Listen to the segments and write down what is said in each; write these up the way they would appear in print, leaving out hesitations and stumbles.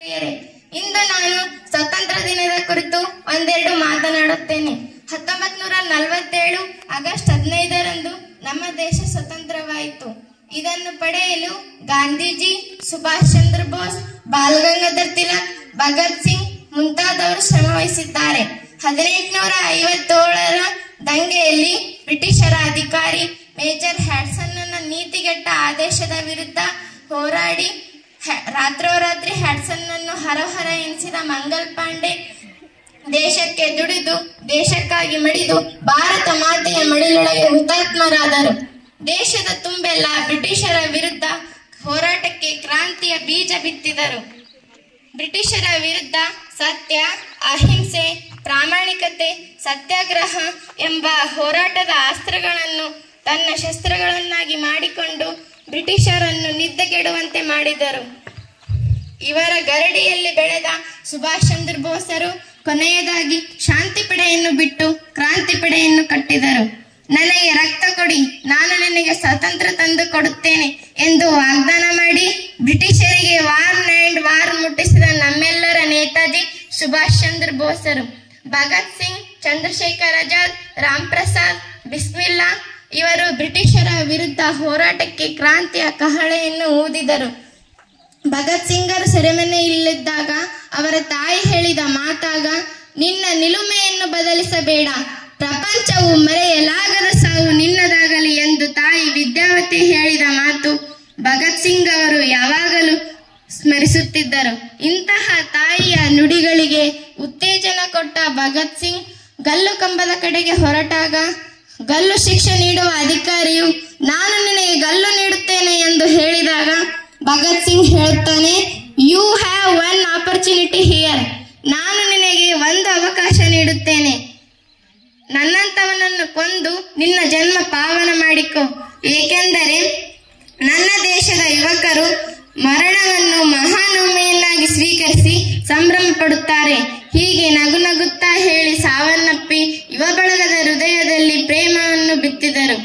ಇಂದು ನಾನು ಸ್ವತಂತ್ರ ದಿನದ ಕುರಿತು ಒಂದೆರಡು ಮಾತನಾಡುತ್ತೇನೆ. 1947 ಆಗಸ್ಟ್ 15ರಂದು ನಮ್ಮ ದೇಶ ಸ್ವತಂತ್ರವಾಯಿತು. ಇದನ್ನು ಪಡೆಯಲು ಗಾಂಧೀಜಿ, ಸುಭಾಷ್ ಚಂದ್ರ ಬೋಸ್, ಬಾಲ್ ಗಂಗಾಧರ್ ತಿಲಕ್, ಭಗತ್ ಸಿಂಗ್ ಮುಂತಾದವರು ಶ್ರಮ ವಹಿಸಿದ್ದಾರೆ. 1857ರ ದಂಗೆಯಲ್ಲಿ ಬ್ರಿಟಿಷರ ಅಧಿಕಾರಿ ಮೇಜರ್ ಹ್ಯಾಡ್ಸನ್ ನೀತಿಗೆಟ್ಟ ಆದೇಶದ ವಿರುದ್ಧ ಹೋರಾಡಿ ರಾತ್ರೋರಾತ್ರಿ ಹ್ಯಾಡ್ಸನ್ ಅನ್ನು ಹರಹರ ಎನಿಸಿದ ಮಂಗಲ್ ಪಾಂಡೆ ದೇಶಕ್ಕೆ ದುಡಿದು ದೇಶಕ್ಕಾಗಿ ಮಡಿದು ಭಾರತ ಮಾತೆಯ ಮಡಿಲೊಳಗೆ ಹುತಾತ್ಮರಾದರು. ದೇಶದ ತುಂಬೆಲ್ಲ ಬ್ರಿಟಿಷರ ವಿರುದ್ಧ ಹೋರಾಟಕ್ಕೆ ಕ್ರಾಂತಿಯ ಬೀಜ ಬಿತ್ತಿದರು. ಬ್ರಿಟಿಷರ ವಿರುದ್ಧ ಸತ್ಯ, ಅಹಿಂಸೆ, ಪ್ರಾಮಾಣಿಕತೆ, ಸತ್ಯಾಗ್ರಹ ಎಂಬ ಹೋರಾಟದ ಅಸ್ತ್ರಗಳನ್ನು ತನ್ನ ಶಸ್ತ್ರಗಳನ್ನಾಗಿ ಮಾಡಿಕೊಂಡು ಬ್ರಿಟಿಷರನ್ನು ನಿದ್ದೆಗೆಡುವಂತೆ ಮಾಡಿದರು. ಇವರ ಗರಡಿಯಲ್ಲಿ ಬೆಳೆದ ಸುಭಾಷ್ ಚಂದ್ರ ಬೋಸರು ಕೊನೆಯದಾಗಿ ಶಾಂತಿ ಪಡೆಯನ್ನು ಬಿಟ್ಟು ಕ್ರಾಂತಿ ಪಡೆಯನ್ನು ಕಟ್ಟಿದರು. ನನಗೆ ರಕ್ತ ಕೊಡಿ, ನಾನು ನಿನಗೆ ಸ್ವಾತಂತ್ರ್ಯ ತಂದು ಕೊಡುತ್ತೇನೆ ಎಂದು ವಾಗ್ದಾನ ಮಾಡಿ ಬ್ರಿಟಿಷರಿಗೆ ವಾರ್ ಮುಟ್ಟಿಸಿದ ನಮ್ಮೆಲ್ಲರ ನೇತಾಜಿ ಸುಭಾಷ್ ಚಂದ್ರ ಬೋಸರು. ಭಗತ್ ಸಿಂಗ್, ಚಂದ್ರಶೇಖರ್ ಆಜಾದ್, ರಾಮ್ ಪ್ರಸಾದ್ ಬಿಸ್ಮಿಲ್ಲಾ ಇವರು ಬ್ರಿಟಿಷರ ವಿರುದ್ಧ ಹೋರಾಟಕ್ಕೆ ಕ್ರಾಂತಿಯ ಕಹಳೆಯನ್ನು ಊದಿದರು. ಭಗತ್ ಸಿಂಗರು ಸೆರೆಮನೆಯಲ್ಲಿದ್ದಾಗ ಅವರ ತಾಯಿ ಹೇಳಿದ ಮಾತಾಗ, ನಿನ್ನ ನಿಲುಮೆಯನ್ನು ಬದಲಿಸಬೇಡ, ಪ್ರಪಂಚವು ಮರೆಯಲಾಗದ ಸಾವು ನಿನ್ನದಾಗಲಿ ಎಂದು ತಾಯಿ ವಿದ್ಯಾವತಿ ಹೇಳಿದ ಮಾತು ಭಗತ್ ಸಿಂಗ್ ಅವರು ಯಾವಾಗಲೂ ಸ್ಮರಿಸುತ್ತಿದ್ದರು. ಇಂತಹ ತಾಯಿಯ ನುಡಿಗಳಿಗೆ ಉತ್ತೇಜನ ಕೊಟ್ಟ ಭಗತ್ ಸಿಂಗ್ ಗಲ್ಲು ಕಂಬದ ಕಡೆಗೆ ಹೊರಟಾಗ ಗಲ್ಲು ಶಿಕ್ಷೆ ನೀಡುವ ಅಧಿಕಾರಿಯು ನಾನು ನಿನಗೆ ಗಲ್ಲು ನೀಡುತ್ತೇನೆ ಎಂದು ಹೇಳಿದಾಗ ಭಗತ್ ಸಿಂಗ್ ಹೇಳುತ್ತಾನೆ, you have one opportunity here, ನಾನು ನಿನಗೆ ಒಂದು ಅವಕಾಶ ನೀಡುತ್ತೇನೆ, ನನ್ನಂತವನನ್ನು ಕೊಂದು ನಿನ್ನ ಜನ್ಮ ಪಾವನ ಮಾಡಿಕೊ, ಏಕೆಂದರೆ ನನ್ನ ದೇಶದ ಯುವಕರು ಮರಣವನ್ನು ಮಹಾನವಮಿಯನ್ನಾಗಿ ಸ್ವೀಕರಿಸಿ ಸಂಭ್ರಮ ಪಡುತ್ತಾರೆ. ಹೀಗೆ ನಗು ನಗುತ್ತಾ ಹೇಳಿ ಸಾವನ್ನಪ್ಪಿ ಯುವ ಬಳಗದ ಹೃದಯದಲ್ಲಿ ಪ್ರೇಮವನ್ನು ಬಿತ್ತಿದರು.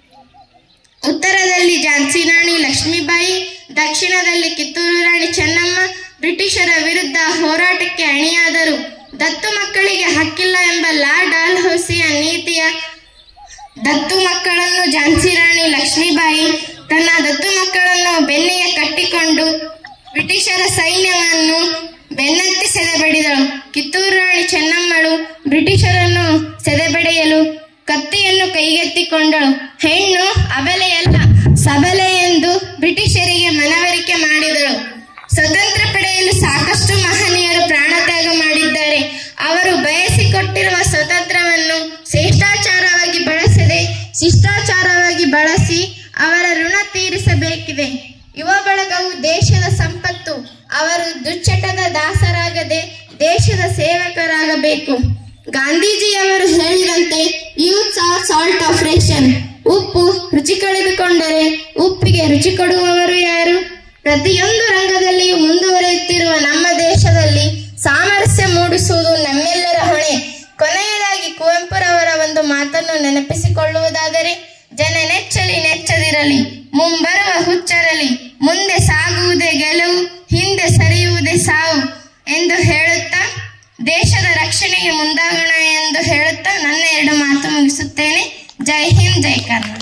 ಉತ್ತರದಲ್ಲಿ ಝಾನ್ಸಿ ರಾಣಿ ಲಕ್ಷ್ಮೀಬಾಯಿ, ದಕ್ಷಿಣದಲ್ಲಿ ಕಿತ್ತೂರು ರಾಣಿ ಚೆನ್ನಮ್ಮ ಬ್ರಿಟಿಷರ ವಿರುದ್ಧ ಹೋರಾಟಕ್ಕೆ ಅಣಿಯಾದರು. ದತ್ತು ಮಕ್ಕಳಿಗೆ ಹಕ್ಕಿಲ್ಲ ಎಂಬ ಲಾರ್ಡ್ ಡಾಲ್ಹೌಸಿಯ ನೀತಿಯ ದತ್ತು ಮಕ್ಕಳನ್ನು ಝಾನ್ಸಿ ರಾಣಿ ಲಕ್ಷ್ಮೀಬಾಯಿ ತನ್ನ ದತ್ತು ಮಕ್ಕಳನ್ನು ಬೆನ್ನಿಗೆ ಕಟ್ಟಿಕೊಂಡು ಬ್ರಿಟಿಷರ ಸೈನ್ಯವನ್ನು ಬೆನ್ನತ್ತಿ ಸೆದೆಬಡಿದಳು. ಕಿತ್ತೂರು ರಾಣಿ ಚೆನ್ನಮ್ಮಳು ಬ್ರಿಟಿಷರನ್ನು ಸೆದೆಬಡಿಯಲು ಕತ್ತಿಯನ್ನು ಕೈಗೆತ್ತಿಕೊಂಡಳು. ಹೆಣ್ಣು ಅಬಲೆಯಲ್ಲ, ಸಬಲೆ ಎಂದು ಬ್ರಿಟಿಷರಿಗೆ ಮನವರಿಕೆ ಮಾಡಿದಳು. ಸ್ವತಂತ್ರ ಪಡೆಯಲು ಸಾಕಷ್ಟು ಮಹನೀಯರು ಪ್ರಾಣತ್ಯಾಗ ಮಾಡಿದ್ದಾರೆ. ಅವರು ಬಯಸಿಕೊಟ್ಟಿರುವ ಸ್ವತಂತ್ರವನ್ನು ಶ್ರೇಷ್ಠಾಚಾರವಾಗಿ ಬಳಸದೆ ಶಿಷ್ಟಾಚಾರವಾಗಿ ಬಳಸಿ ಅವರ ಋಣ ತೀರಿಸಬೇಕಿದೆ. ಯುವ ಬಳಗವು ದೇಶದ ಸಂಪತ್ತು. ಅವರು ದುಶ್ಚಟದ ದಾಸರಾಗದೆ ದೇಶದ ಸೇವಕರಾಗಬೇಕು. ಗಾಂಧೀಜಿಯವರು ಹೇಳಿದಂತೆ youths are salt of nation. ಉಪ್ಪು ರುಚಿ ಕಳೆದುಕೊಂಡರೆ ಉಪ್ಪಿಗೆ ರುಚಿ ಕೊಡುವವರು ಯಾರು? ಪ್ರತಿಯೊಂದು ರಂಗದಲ್ಲಿಯೂ ಮುಂದುವರಿಯುತ್ತಿರುವ ನಮ್ಮ ದೇಶದಲ್ಲಿ ಸಾಮರಸ್ಯ ಮೂಡಿಸುವುದು ನಮ್ಮೆಲ್ಲರ ಹೊಣೆ. ಕೊನೆಯದಾಗಿ ಕುವೆಂಪುರವರ ಒಂದು ಮಾತನ್ನು ನೆನಪಿಸಿಕೊಳ್ಳುವುದಾದರೆ, ಜನ ನೆಚ್ಚಲಿ ನೆಚ್ಚದಿರಲಿ, ಮುಂಬರುವ ಹುಚ್ಚರಲಿ, ಮುಂದೆ ಸಾಗುವುದೇ ಗೆಲುವು, ಹಿಂದೆ ಸರಿಯುವುದೇ ಸಾವು ಎಂದು ಹೇಳುತ್ತಾ ದೇಶದ ರಕ್ಷಣೆಗೆ ಮುಂದಾಗೋಣ ಎಂದು ಹೇಳುತ್ತಾ ನನ್ನ 2 ಮಾತು ಮುಗಿಸುತ್ತೇನೆ. ಜೈ ಹಿಂದ್, ಜೈ ಕರ್ನಾಟಕ.